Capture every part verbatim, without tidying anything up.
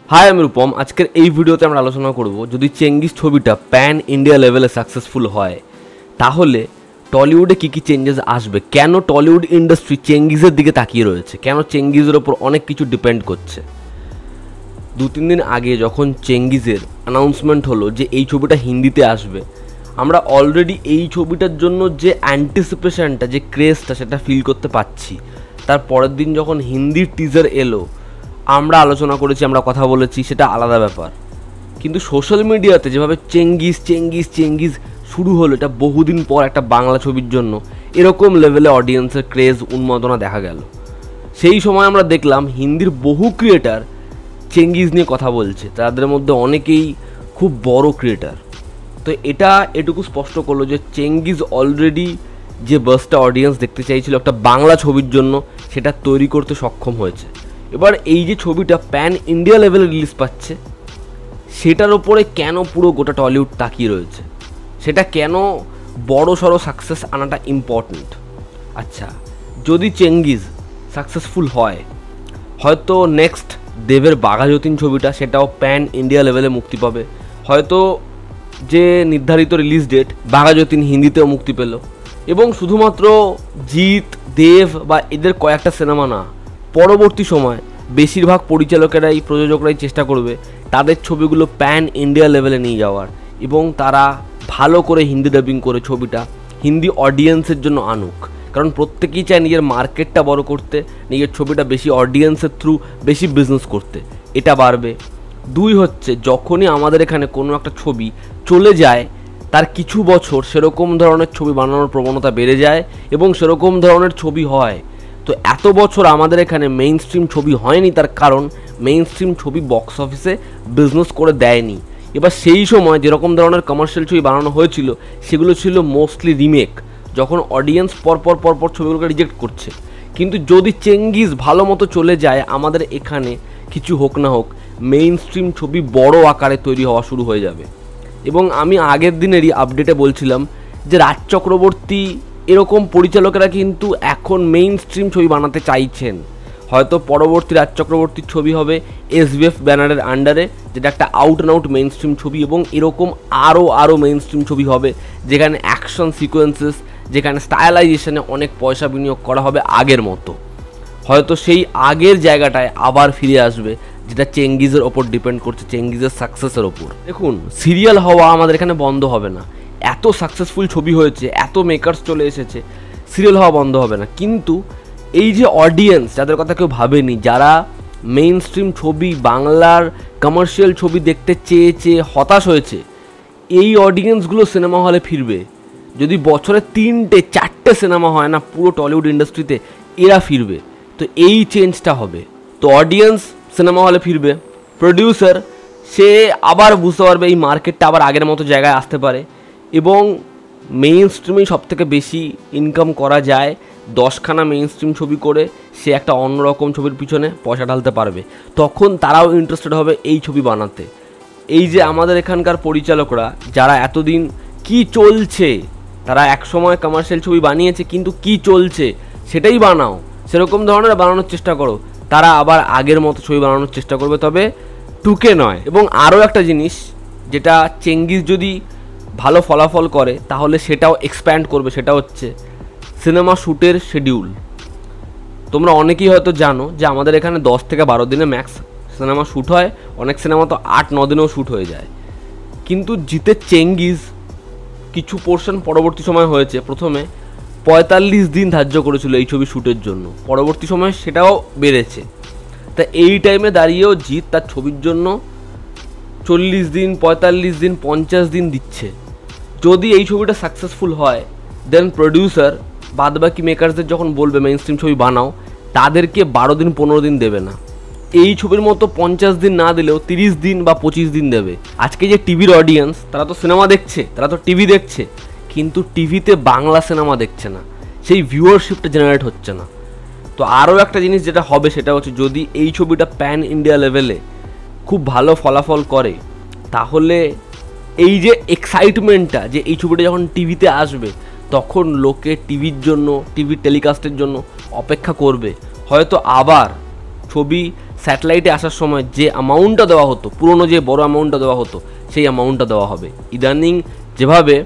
हाय আমি রূপম। আজকের এই ভিডিওতে আমরা আলোচনা করব যদি চেঙ্গিজ ছবিটা প্যান ইন্ডিয়া লেভেলে সাকসেসফুল হয় তাহলে টলিউডে কী কী চেঞ্জেস আসবে, কেন টলিউড ইন্ডাস্ট্রি চেঙ্গিজের দিকে তাকিয়ে রয়েছে, কেন চেঙ্গিজের ওপর অনেক কিছু ডিপেন্ড করছে। দু তিন দিন আগে যখন চেঙ্গিজের অ্যানাউন্সমেন্ট হলো যে এই ছবিটা হিন্দিতে আসবে, আমরা অলরেডি এই ছবিটার জন্য যে অ্যান্টিসিপেশনটা, যে ক্রেজটা, সেটা ফিল করতে পারছি। তার পরের দিন যখন হিন্দির টিজার এলো, আমরা আলোচনা করেছি, আমরা কথা বলেছি, সেটা আলাদা ব্যাপার। কিন্তু সোশ্যাল মিডিয়াতে যেভাবে চেঙ্গিজ চেঙ্গিজ চেঙ্গিজ শুরু হলো, এটা বহুদিন পর একটা বাংলা ছবির জন্য এরকম লেভেলে অডিয়েন্সের ক্রেজ, উন্মাদনা দেখা গেল। সেই সময় আমরা দেখলাম হিন্দির বহু ক্রিয়েটার চেঙ্গিজ নিয়ে কথা বলছে, তাদের মধ্যে অনেকেই খুব বড় ক্রিয়েটার। তো এটা এটুকু স্পষ্ট করলো যে চেঙ্গিজ অলরেডি যে বাসটা অডিয়েন্স দেখতে চাইছিল একটা বাংলা ছবির জন্য, সেটা তৈরি করতে সক্ষম হয়েছে। এবার এই যে ছবিটা প্যান ইন্ডিয়া লেভেলে রিলিজ পাচ্ছে, সেটার ওপরে কেন পুরো গোটা টলিউড তাকিয়ে রয়েছে, সেটা কেন বড় সড়ো সাকসেস আনাটা ইম্পর্ট্যান্ট। আচ্ছা, যদি চেঙ্গিজ সাকসেসফুল হয়, হয়তো নেক্সট দেবের বাঘা যতীন ছবিটা, সেটাও প্যান ইন্ডিয়া লেভেলে মুক্তি পাবে। হয়তো যে নির্ধারিত রিলিজ ডেট, বাঘা যতীন হিন্দিতেও মুক্তি পেল। এবং শুধুমাত্র জিৎ, দেব বা এদের কয়েকটা সিনেমা না, পরবর্তী সময় বেশিরভাগ পরিচালকেরাই, প্রযোজকরাই চেষ্টা করবে তাদের ছবিগুলো প্যান ইন্ডিয়া লেভেলে নিয়ে যাওয়ার, এবং তারা ভালো করে হিন্দি ডাবিং করে ছবিটা হিন্দি অডিয়েন্সের জন্য আনুক। কারণ প্রত্যেকেই চায় নিজের মার্কেটটা বড় করতে, নিজের ছবিটা বেশি অডিয়েন্সের থ্রু বেশি বিজনেস করতে, এটা বাড়বে। দুই হচ্ছে, যখনই আমাদের এখানে কোনো একটা ছবি চলে যায়, তার কিছু বছর সেরকম ধরনের ছবি বানানোর প্রবণতা বেড়ে যায় এবং সেরকম ধরনের ছবি হয়। তো এত বছর আমাদের এখানে মেইন স্ট্রিম ছবি হয়নি, তার কারণ মেইন স্ট্রিম ছবি বক্স অফিসে বিজনেস করে দেয়নি। এবার সেই সময় যেরকম ধরনের কমার্শিয়াল ছবি বানানো হয়েছিল, সেগুলো ছিল মোস্টলি রিমেক, যখন অডিয়েন্স পরপর পরপর ছবিগুলোকে রিজেক্ট করছে। কিন্তু যদি চেঙ্গিজ ভালো মতো চলে যায়, আমাদের এখানে কিছু হোক না হোক মেইন স্ট্রিম ছবি বড় আকারে তৈরি হওয়া শুরু হয়ে যাবে। এবং আমি আগের দিনেরই আপডেটে বলছিলাম যে রাজ চক্রবর্তী এরকম পরিচালকেরা কিন্তু এখন মেইন স্ট্রিম ছবি বানাতে চাইছেন। হয়তো পরবর্তী রাজ চক্রবর্তীর ছবি হবে এসবিএফ ব্যানারের আন্ডারে, যেটা একটা out and out mainstream ছবি, এবং এরকম আরও আরও মেইন স্ট্রিম ছবি হবে যেখানে অ্যাকশন সিকোয়েন্সেস, যেখানে স্টাইলাইজেশনে অনেক পয়সা বিনিয়োগ করা হবে আগের মতো। হয়তো সেই আগের জায়গাটায় আবার ফিরে আসবে, যেটা চেঙ্গিজের ওপর ডিপেন্ড করছে, চেঙ্গিজের সাকসেসের ওপর। দেখুন, সিরিয়াল হওয়া আমাদের এখানে বন্ধ হবে না। এত সাকসেসফুল ছবি হয়েছে, এত মেকার্স চলে এসেছে, সিরিয়াল হওয়া বন্ধ হবে না। কিন্তু এই যে অডিয়েন্স, যাদের কথা কেউ ভাবেনি, যারা মেইন স্ট্রিম ছবি, বাংলার কমার্শিয়াল ছবি দেখতে চেয়ে চেয়ে হতাশ হয়েছে, এই অডিয়েন্সগুলো সিনেমা হলে ফিরবে। যদি বছরে তিনটে চারটে সিনেমা হয় না পুরো টলিউড ইন্ডাস্ট্রিতে, এরা ফিরবে। তো এই চেঞ্জটা হবে। তো অডিয়েন্স সিনেমা হলে ফিরবে, প্রডিউসার সে আবার বুঝতে পারবে এই মার্কেটটা আবার আগের মতো জায়গায় আসতে পারে, এবং মেইন স্ট্রিমেই সবথেকে বেশি ইনকাম করা যায়। দশখানা মেইন স্ট্রিম ছবি করে সে একটা অন্যরকম ছবির পিছনে পয়সা ঢালতে পারবে, তখন তারাও ইন্টারেস্টেড হবে এই ছবি বানাতে। এই যে আমাদের এখানকার পরিচালকরা, যারা এতদিন কি চলছে, তারা একসময় কমার্শিয়াল ছবি বানিয়েছে, কিন্তু কি চলছে সেটাই বানাও, সেরকম ধরনের বানানোর চেষ্টা করো, তারা আবার আগের মতো ছবি বানানোর চেষ্টা করবে, তবে টুকে নয়। এবং আরও একটা জিনিস, যেটা চেঙ্গিজ যদি ভালো ফলাফল করে তাহলে সেটাও এক্সপ্যান্ড করবে, সেটা হচ্ছে সিনেমা শ্যুটের শিডিউল। তোমরা অনেকেই হয়তো জানো যে আমাদের এখানে দশ থেকে বারো দিনে ম্যাক্স সিনেমা শ্যুট হয়, অনেক সিনেমা তো আট ন দিনেও শ্যুট হয়ে যায়। কিন্তু জিতের চেঙ্গিজ কিছু পোর্শন পরবর্তী সময় হয়েছে, প্রথমে পঁয়তাল্লিশ দিন ধার্য করেছিল এই ছবি শ্যুটের জন্য, পরবর্তী সময় সেটাও বেড়েছে। তা এই টাইমে দাঁড়িয়েও জিৎ তার ছবির জন্য চল্লিশ দিন, পঁয়তাল্লিশ দিন, পঞ্চাশ দিন দিচ্ছে। যদি এই ছবিটা সাকসেসফুল হয়, দেন প্রডিউসার বাদবাকি মেকার্সদের যখন বলবে মেইন স্ট্রিম ছবি বানাও, তাদেরকে বারো দিন পনেরো দিন দেবে না। এই ছবির মতো পঞ্চাশ দিন না দিলেও তিরিশ দিন বা পঁচিশ দিন দেবে। আজকে যে টিভির অডিয়েন্স, তারা তো সিনেমা দেখছে, তারা তো টিভি দেখছে, কিন্তু টিভিতে বাংলা সিনেমা দেখছে না, সেই ভিউয়ারশিপটা জেনারেট হচ্ছে না। তো আরও একটা জিনিস যেটা হবে, সেটা হচ্ছে যদি এই ছবিটা প্যান ইন্ডিয়া লেভেলে খুব ভালো ফলাফল করে, তাহলে এই যে এক্সাইটমেন্টটা, যে এই ছবিটা যখন টিভিতে আসবে, তখন লোকে টিভির জন্য, টিভির টেলিকাস্টের জন্য অপেক্ষা করবে। হয়তো আবার ছবি স্যাটেলাইটে আসার সময় যে অ্যামাউন্টটা দেওয়া হতো, পুরনো যে বড় অ্যামাউন্টটা দেওয়া হতো সেই অ্যামাউন্টটা দেওয়া হবে। ইদানিং যেভাবে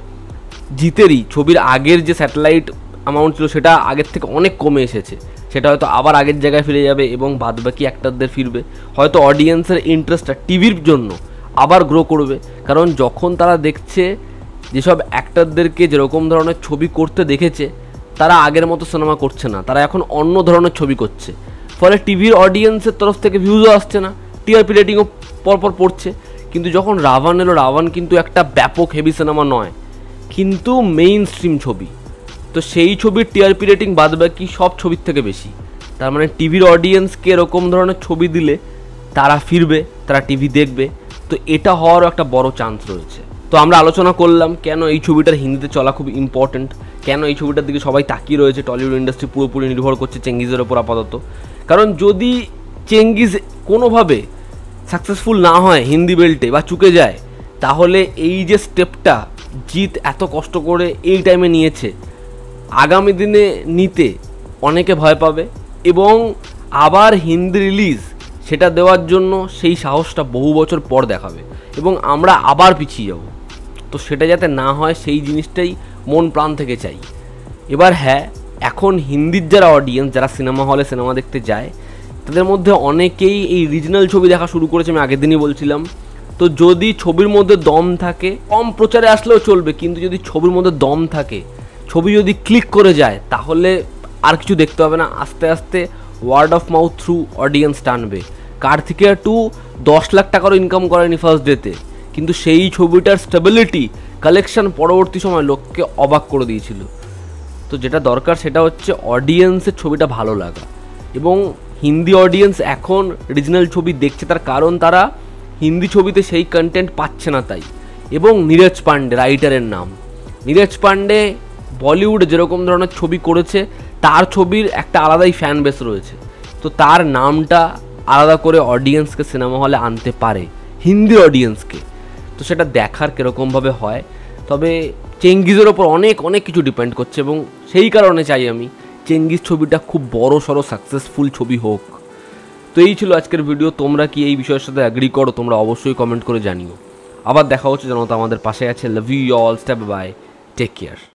জিতেরই ছবির আগের যে স্যাটেলাইট অ্যামাউন্ট ছিল সেটা আগের থেকে অনেক কমে এসেছে, সেটা হয়তো আবার আগের জায়গায় ফিরে যাবে এবং বাদবাকি অ্যাক্টরদের ফিরবে। হয়তো অডিয়েন্সের ইন্টারেস্টটা টিভির জন্য আবার গ্রো করবে, কারণ যখন তারা দেখছে যেসব অ্যাক্টরদেরকে যেরকম ধরনের ছবি করতে দেখেছে তারা আগের মতো সিনেমা করছে না, তারা এখন অন্য ধরনের ছবি করছে, ফলে টিভির অডিয়েন্সের তরফ থেকে ভিউজও আসছে না, টিআরপি রেটিংও পরপর পড়ছে। কিন্তু যখন রাভান এলো, রাভান কিন্তু একটা ব্যাপক হেভি সিনেমা নয়, কিন্তু মেইন স্ট্রিম ছবি, তো সেই ছবির টিআরপি রেটিং বাদবাকি সব ছবির থেকে বেশি। তার মানে টিভির অডিয়েন্সকে এরকম ধরনের ছবি দিলে তারা ফিরবে, তারা টিভি দেখবে, তো এটা হওয়ারও একটা বড় চান্স রয়েছে। তো আমরা আলোচনা করলাম কেন এই ছবিটার হিন্দিতে চলা খুব ইম্পর্টেন্ট, কেন এই ছবিটার দিকে সবাই তাকিয়ে রয়েছে, টলিউড ইন্ডাস্ট্রি পুরোপুরি নির্ভর করছে চেঙ্গিজের ওপর আপাতত। কারণ যদি চেঙ্গিজ কোনোভাবে সাকসেসফুল না হয় হিন্দি বেল্টে বা চুকে যায়, তাহলে এই যে স্টেপটা জিৎ এত কষ্ট করে এই টাইমে নিয়েছে, আগামী দিনে নিতে অনেকে ভয় পাবে এবং আবার হিন্দি রিলিজ সেটা দেওয়ার জন্য সেই সাহসটা বহু বছর পর দেখাবে এবং আমরা আবার পিছিয়ে যাব। তো সেটা যাতে না হয় সেই জিনিসটাই মন প্রাণ থেকে চাই। এবার হ্যাঁ, এখন হিন্দির যারা অডিয়েন্স, যারা সিনেমা হলে সিনেমা দেখতে যায়, তাদের মধ্যে অনেকেই এই রিজনাল ছবি দেখা শুরু করেছে, আমি আগের দিনই বলছিলাম। তো যদি ছবির মধ্যে দম থাকে, কম প্রচারে আসলেও চলবে, কিন্তু যদি ছবির মধ্যে দম থাকে, ছবি যদি ক্লিক করে যায়, তাহলে আর কিছু দেখতে হবে না, আস্তে আস্তে word of mouth through audience টানবে। কার্তিকেয়া টু দশ লাখ টাকারও ইনকাম করেনি ফার্স্ট ডেতে, কিন্তু সেই ছবিটার স্টেবিলিটি, কালেকশন পরবর্তী সময় লোককে অবাক করে দিয়েছিল। তো যেটা দরকার সেটা হচ্ছে অডিয়েন্সের ছবিটা ভালো লাগা, এবং হিন্দি অডিয়েন্স এখন রিজনাল ছবি দেখছে, তার কারণ তারা হিন্দি ছবিতে সেই কন্টেন্ট পাচ্ছে না তাই। এবং নীরজ পান্ডে রাইটারের নাম, নীরজ পান্ডে বলিউডে যেরকম ধরনের ছবি করেছে তার ছবির একটা আলাদাই ফ্যান বেস রয়েছে, তো তার নামটা আলাদা করে অডিয়েন্সকে সিনেমা হলে আনতে পারে, হিন্দি অডিয়েন্সকে। তো সেটা দেখার কীরকমভাবে হয়, তবে চেঙ্গিজের ওপর অনেক অনেক কিছু ডিপেন্ড করছে এবং সেই কারণে চাই আমি চেঙ্গিজ ছবিটা খুব বড় সড়ো সাকসেসফুল ছবি হোক। তো এই ছিল আজকের ভিডিও। তোমরা কি এই বিষয়ের সাথে অ্যাগ্রি করো? তোমরা অবশ্যই কমেন্ট করে জানিও। আবার দেখা হচ্ছে, জনতা আমাদের পাশে আছে। Love you all, step by, take care.